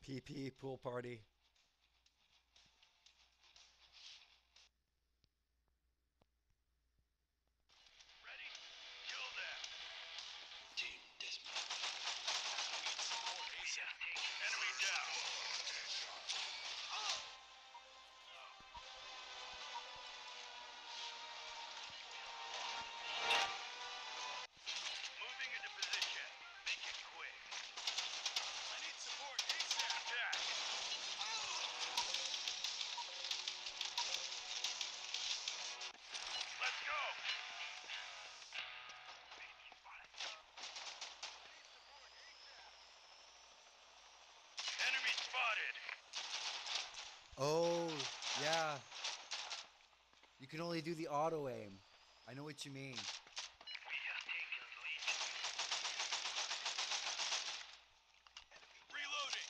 PP pool party. Ready? Kill them. Team Deathmatch. Need support ASAP. Enemy down. Moving into position. Make it quick. I need support ASAP. Attack. Let's go. Enemy spotted. Oh, yeah. You can only do the auto aim. I know what you mean. We have taken the lead. Reloading.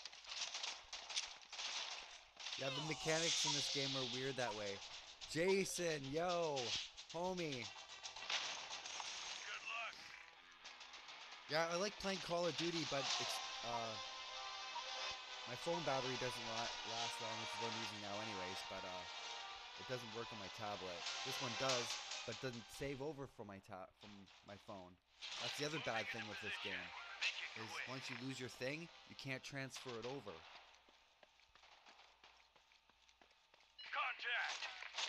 Yeah, the mechanics in this game are weird that way. Jason, yo, homie. Good luck. Yeah, I like playing Call of Duty, but it's my phone battery doesn't last long, which is what I'm using now, anyways. But it doesn't work on my tablet. This one does, but doesn't save over from my phone. That's the other bad thing with this game. Make it Is quick. once you lose your thing, you can't transfer it over, Contact.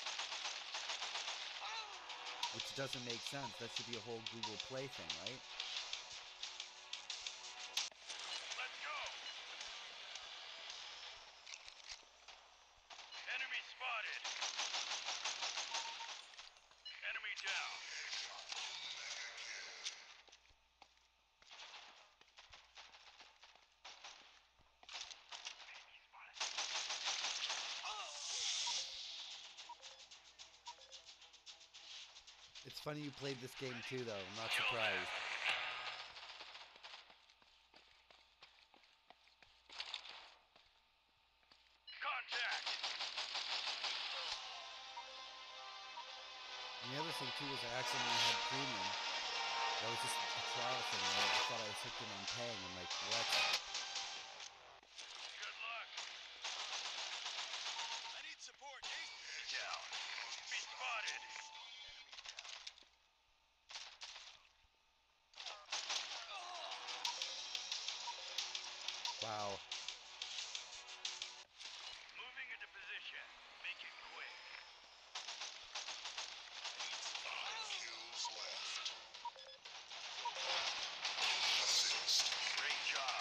which doesn't make sense. That should be a whole Google Play thing, right? Let's go. Enemy spotted. Enemy down. It's funny you played this game too, though. I'm not Kill them. surprised. Contact. And the other thing too is I accidentally had premium. That was just a trial thing. I thought I was hooked in on paying. I'm like, what? Good luck. I need support. Down. Be spotted. Wow. Moving into position. Make it quick. Kills left. Great job.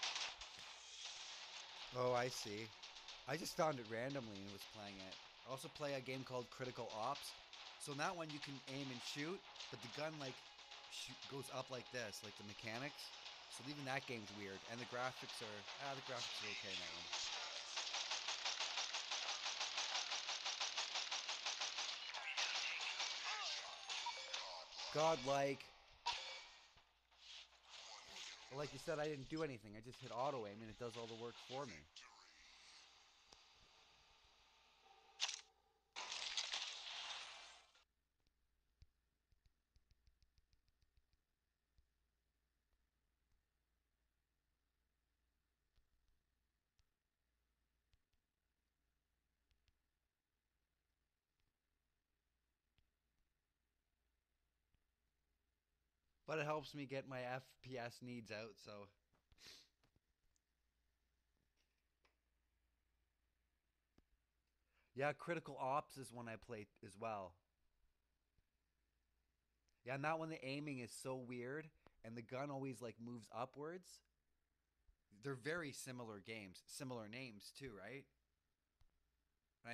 Oh, I see. I just found it randomly and was playing it. I also play a game called Critical Ops. So in that one you can aim and shoot, but the gun like goes up like this, like the mechanics. So even that game's weird. And the graphics are the graphics are okay in that one. Godlike. Well, like you said, I didn't do anything. I just hit auto aim and it does all the work for me. But it helps me get my FPS needs out, so. Yeah, Critical Ops is one I played as well. Yeah, and that one the aiming is so weird, and the gun always like moves upwards. They're very similar games, similar names too, right? And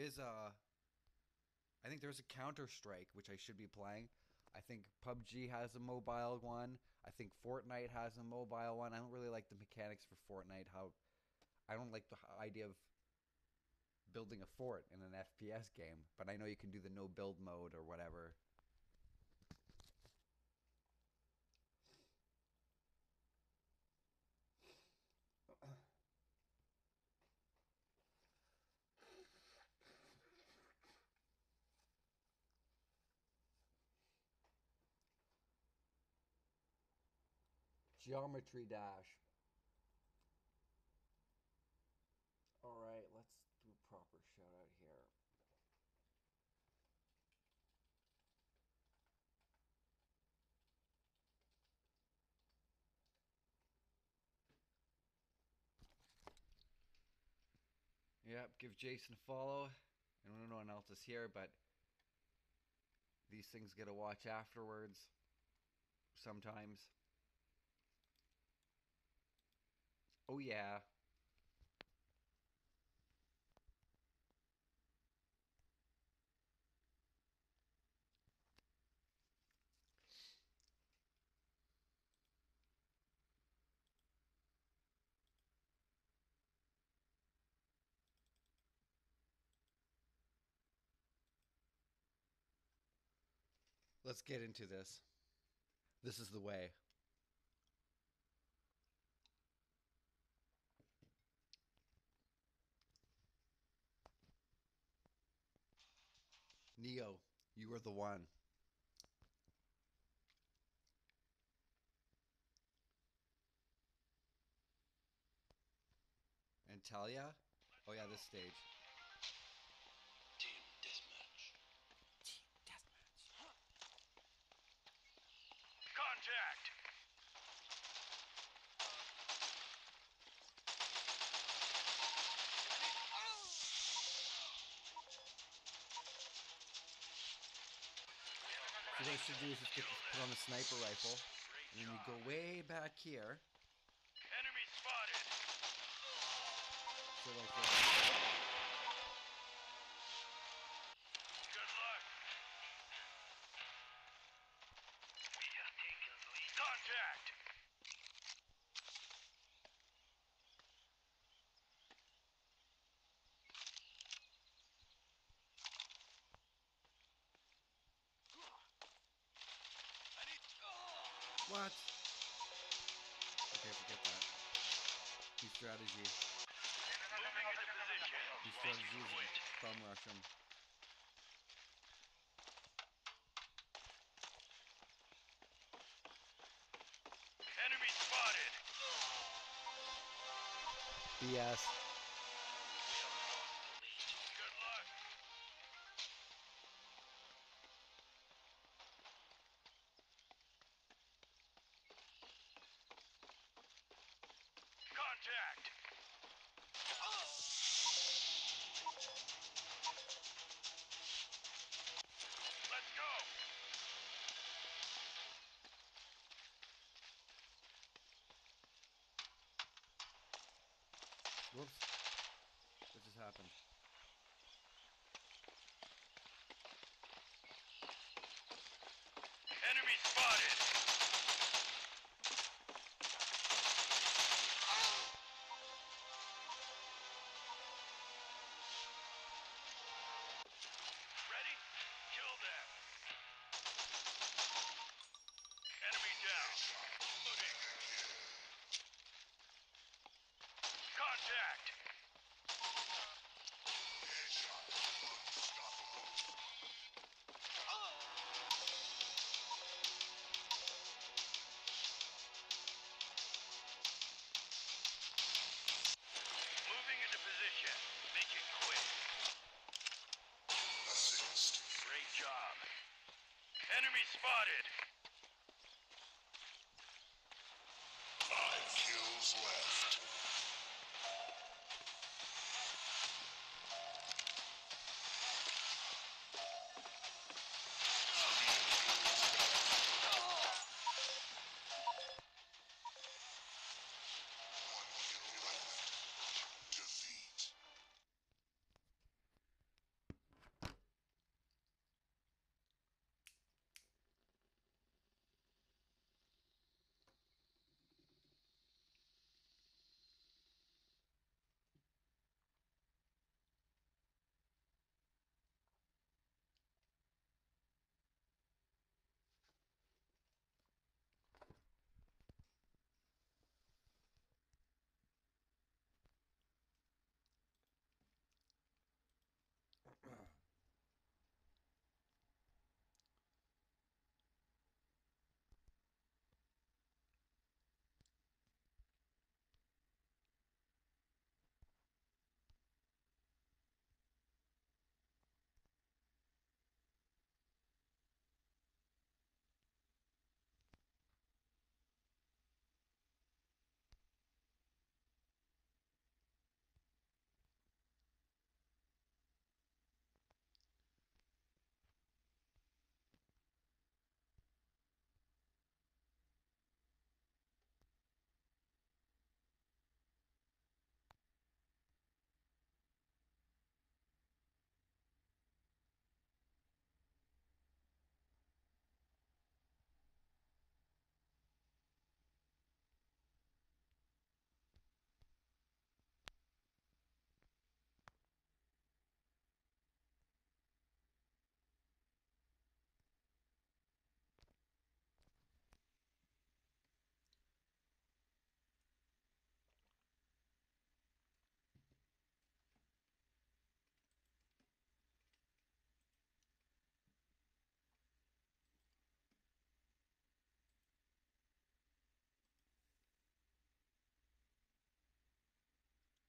I think there's a Counter Strike which I should be playing. I think PUBG has a mobile one. I think Fortnite has a mobile one. I don't really like the mechanics for Fortnite. How I don't like the idea of building a fort in an FPS game, but I know you can do the no build mode or whatever. Geometry Dash. Yep, give Jason a follow. I don't know no one else is here, but these things get a watch afterwards sometimes. Oh yeah. Let's get into this. This is the way. Neo, you are the one. And Talia? Oh yeah, this stage. Team deathmatch. Contact! So what I should do is just put on the sniper rifle, and then you go way back here. Enemy spotted! So like this. Good luck! We have taken the lead. Contact! I need... What? Okay, forget that. New strategy. Moving into position. New Make strategy it is quick. bum rush him. Enemy spotted! BS. Good luck! Contact! Let's go! Whoops. What just happened? Enemy spotted! Ready? Kill them! Enemy down! Loading! Contact! Headshot. Unstoppable. Moving into position. Make it quick. Assist. Great job. Enemy spotted! 5 kills left. One kill left. Defeat.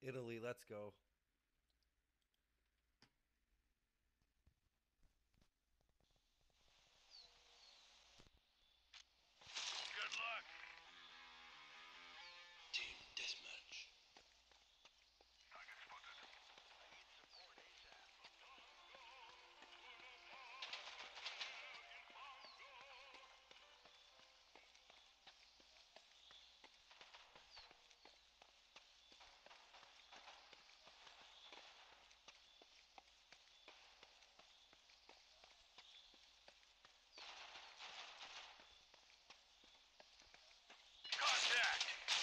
Italy, let's go. Good luck. Team deathmatch. Target spotted. I need support ASAP. Contact.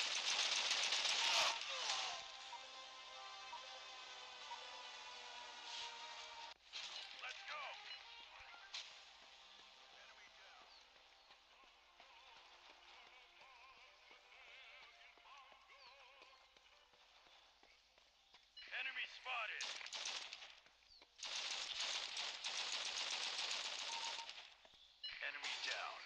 Let's go. Enemy down. Enemy spotted. Enemy down.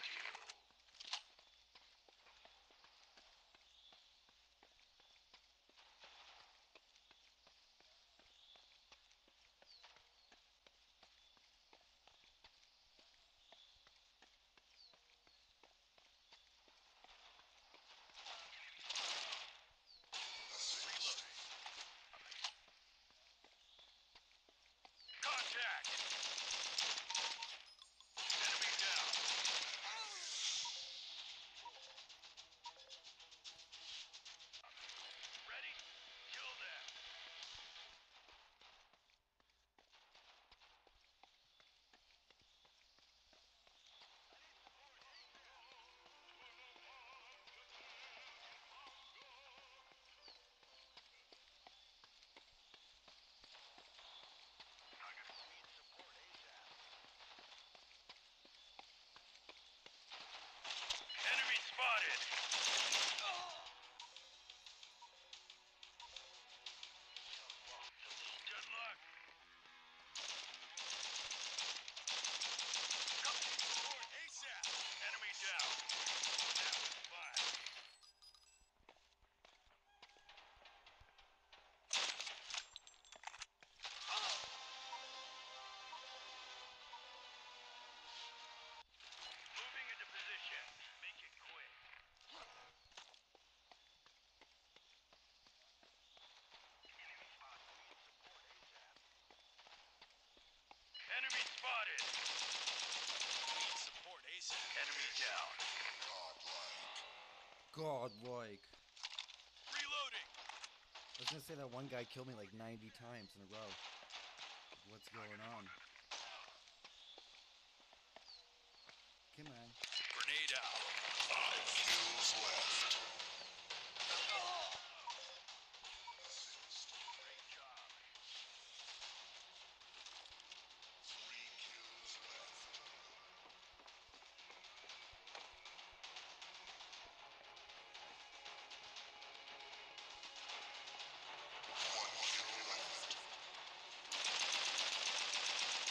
Assist. Contact. Enemy down. Ready? Kill them. Target. Need support ASAP. Enemy spotted. Good luck. Support ASAP. Enemy down. That was fun. Moving into position. Make it quick. Enemy spot. Need support ASAP. Enemy spotted. Need support ASAP. Enemy down. Godlike. Godlike. Reloading. I was gonna say that one guy killed me like 90 times in a row. What's going on? Come on. Grenade out. 5 kills left. Great job. 3 kills left. 1 kill left.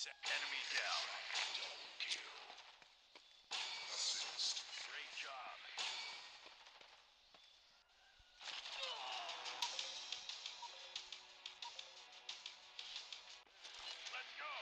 Enemy down. Double kill. Assist. Great job. Let's go.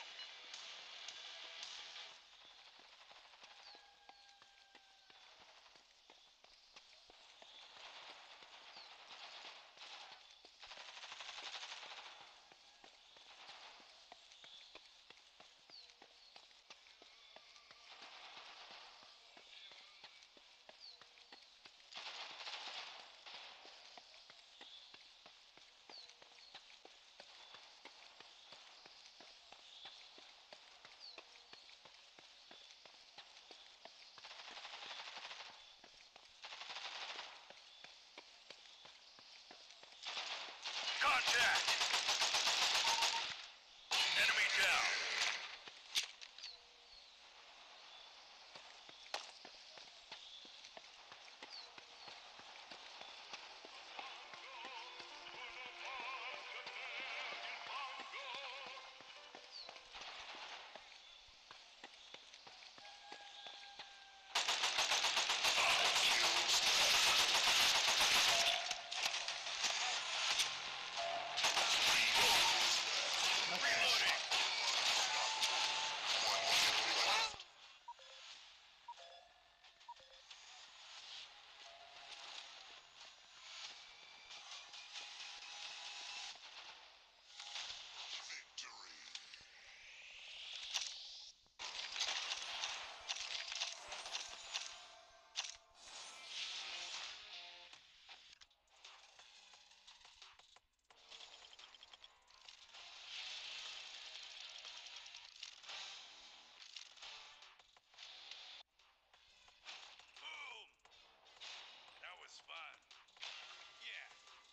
Contact! Enemy down! Reloading! Victory. Boom! That was fun. Yeah.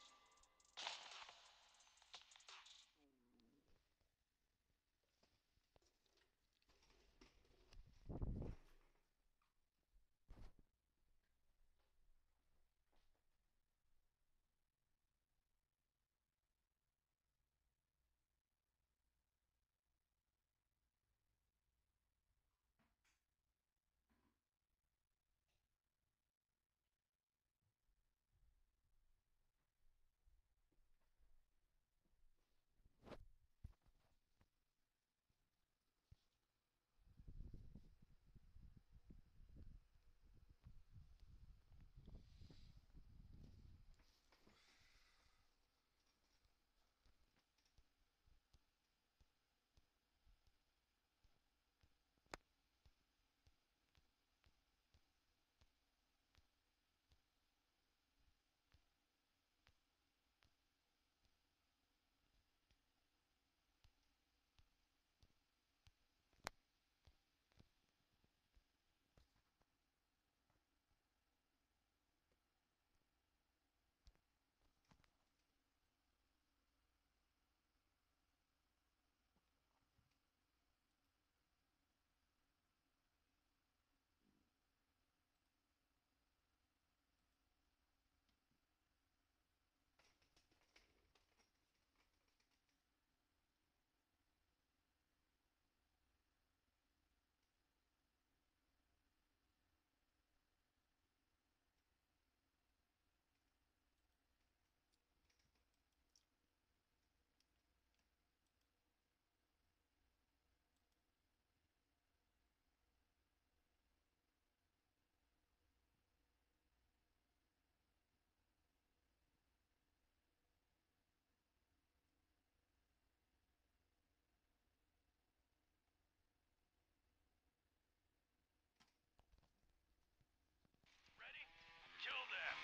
Ready? Kill them!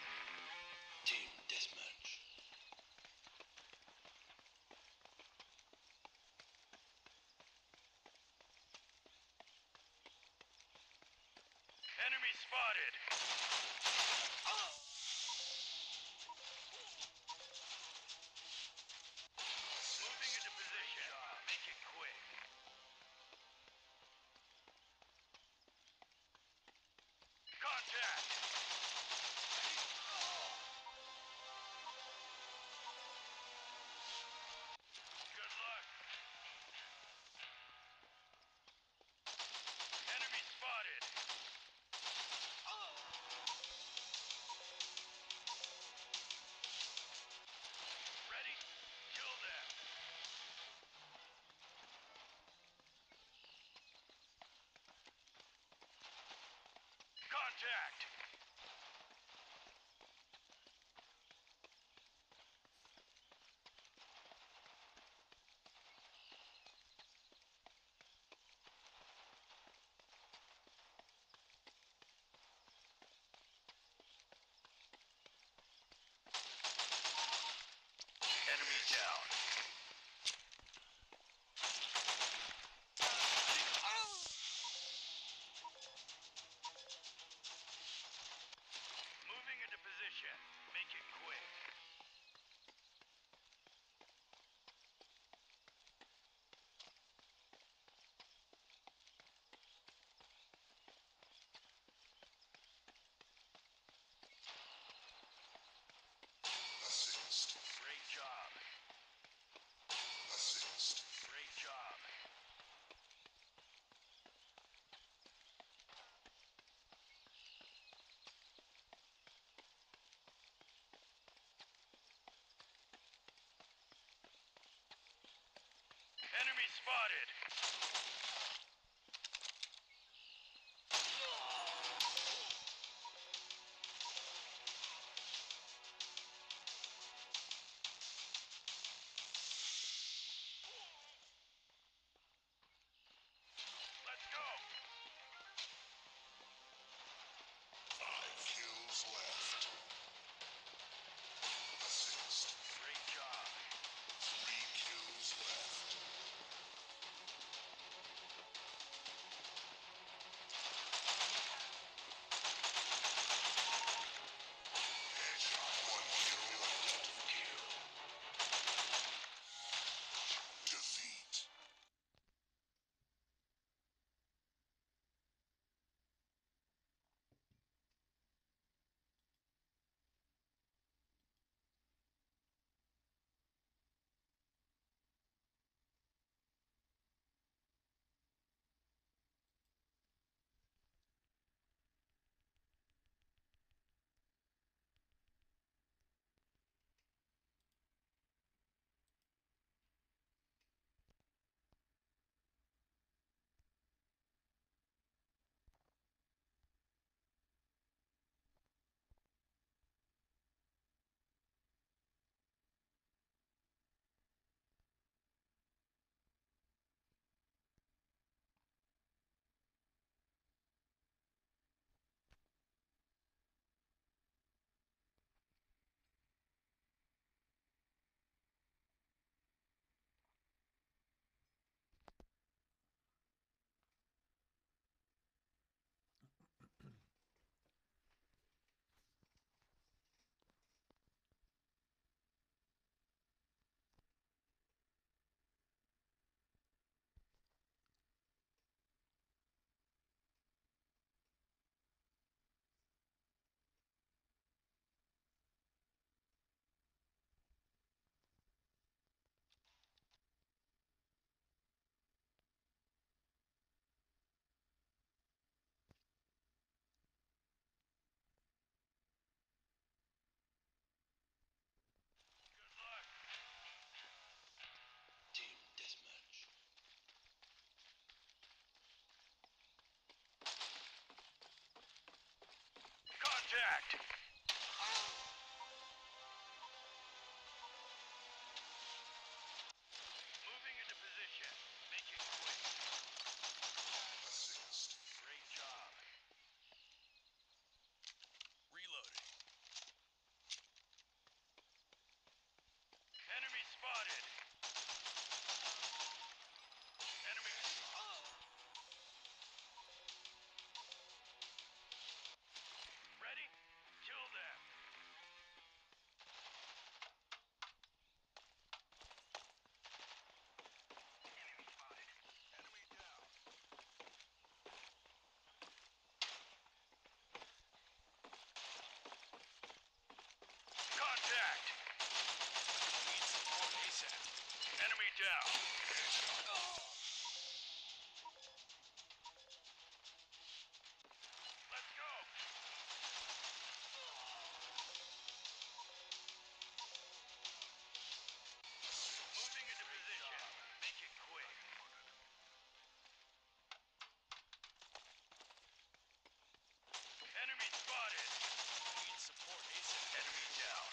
Team deathmatch. Enemy spotted! Moving into position. Make it quick. Contact! Good luck. spotted. Let's go. 5 kills left. Assist. Great job. 3 kills left. Headshot. 1 kill left. Kill. Defeat. Good luck. Team deathmatch. Contact. Moving into position. Make it quick. Assist. Great job. Reloading. Enemy spotted. Enemy. Ready? Kill them. Enemy spotted. Enemy down. Contact. Need support ASAP. Enemy down. Let's go. Moving into position. Make it quick. Enemy spotted. Need support ASAP. Enemy down.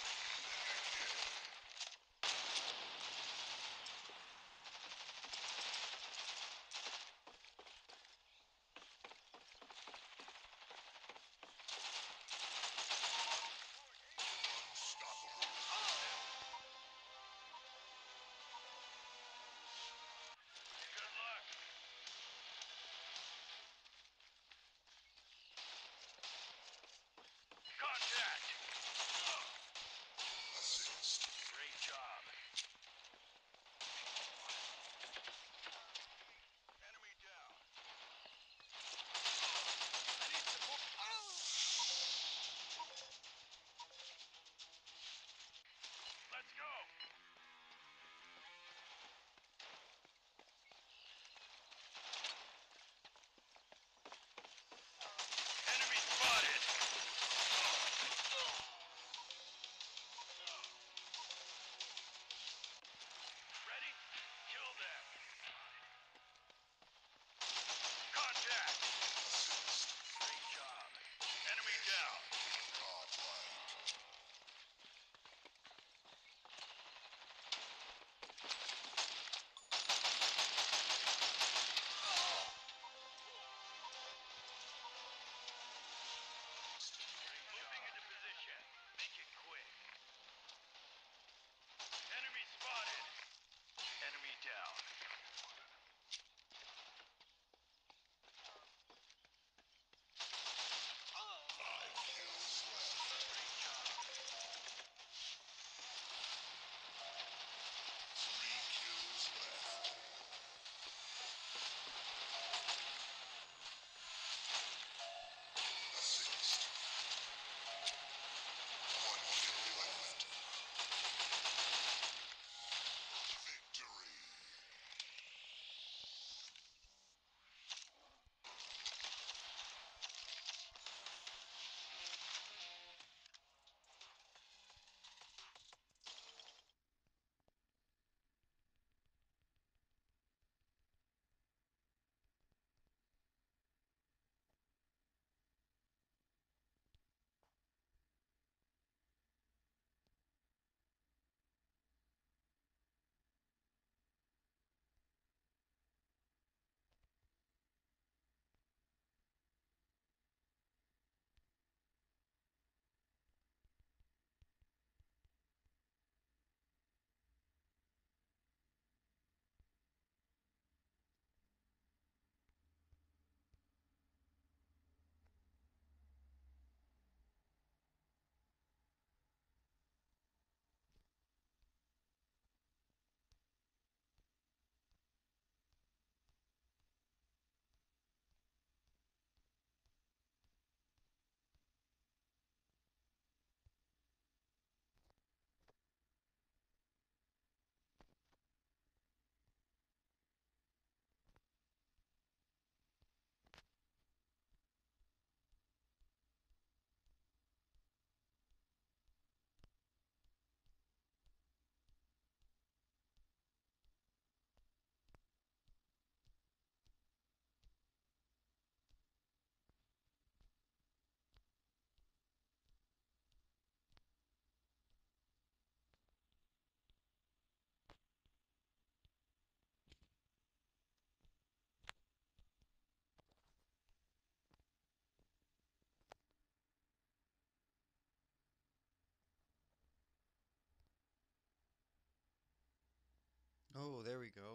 Oh, there we go.